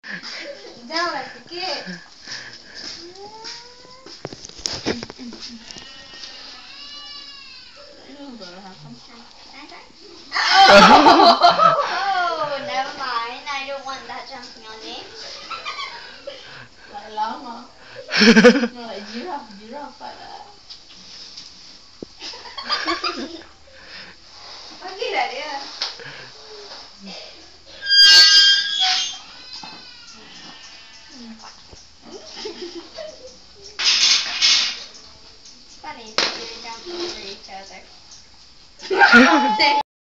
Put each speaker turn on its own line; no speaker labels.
Jangan sikit. Oh, never mind. I don't want that jumping on me.
Like llama. Like giraffe like that.
Pergi lah dia. It's funny that they jump over each other.